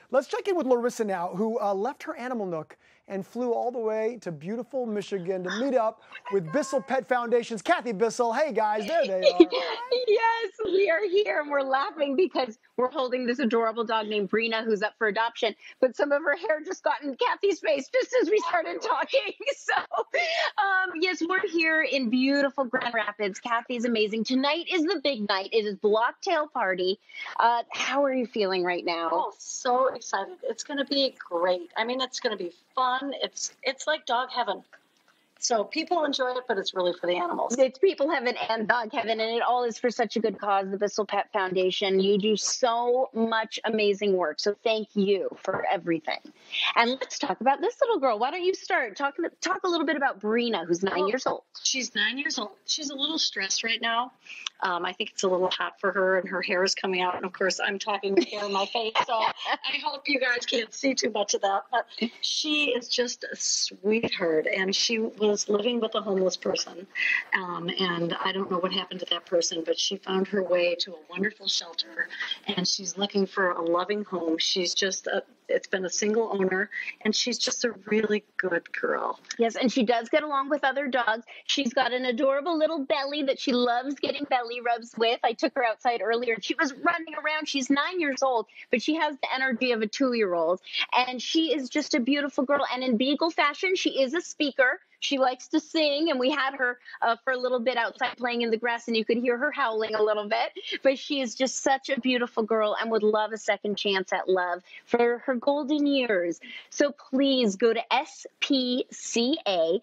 Let's check in with Larissa now, who left her animal nook and flew all the way to beautiful Michigan to meet up with Bissell Pet Foundation's Kathy Bissell. Hey guys, there they are. Yes, we are here and we're laughing because we're holding this adorable dog named Brina who's up for adoption, but some of her hair just got in Kathy's face just as we started talking. So, yes, we're here in beautiful Grand Rapids. Kathy's amazing. Tonight is the big night. It is Blocktail Party. How are you feeling right now? Oh, so excited. It's going to be great. I mean, it's going to be fun. It's like dog heaven. So people enjoy it, but it's really for the animals. It's people heaven and dog heaven, and it all is for such a good cause, the Bissell Pet Foundation. You do so much amazing work, so thank you for everything. And let's talk about this little girl. Why don't you start? Talk a little bit about Brina, who's 9 years old. She's 9 years old. She's a little stressed right now. I think it's a little hot for her, and her hair is coming out. And, of course, I'm talking with hair in my face, so I hope you guys can't see too much of that. But she is just a sweetheart, and she was living with a homeless person. And I don't know what happened to that person, but she found her way to a wonderful shelter, and she's looking for a loving home. She's just it's been a single owner, and she's just a really good girl. Yes, and she does get along with other dogs. She's got an adorable little belly that she loves getting belly rubs with. I took her outside earlier, and she was running around. She's 9 years old, but she has the energy of a 2-year-old, and she is just a beautiful girl. And in Beagle fashion, she is a speaker. She likes to sing, and we had her for a little bit outside playing in the grass, and you could hear her howling a little bit. But she is just such a beautiful girl and would love a second chance at love for her golden years. So please go to SPCA.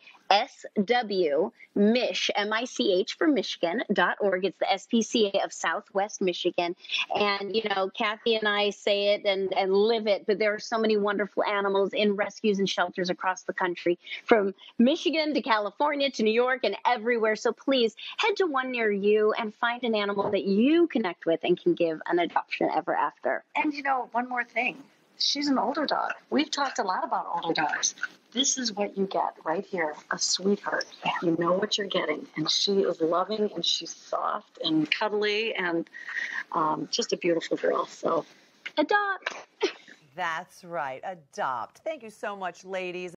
SW MICH for Michigan.org. It's the SPCA of Southwest Michigan. And, you know, Kathy and I say it and live it, but there are so many wonderful animals in rescues and shelters across the country, from Michigan to California to New York and everywhere. So please head to one near you and find an animal that you connect with and can give an adoption ever after. And, you know, one more thing. She's an older dog. We've talked a lot about older dogs. This is what you get right here, a sweetheart. You know what you're getting. And she is loving, and she's soft and cuddly, and just a beautiful girl. So adopt. That's right. Adopt. Thank you so much, ladies.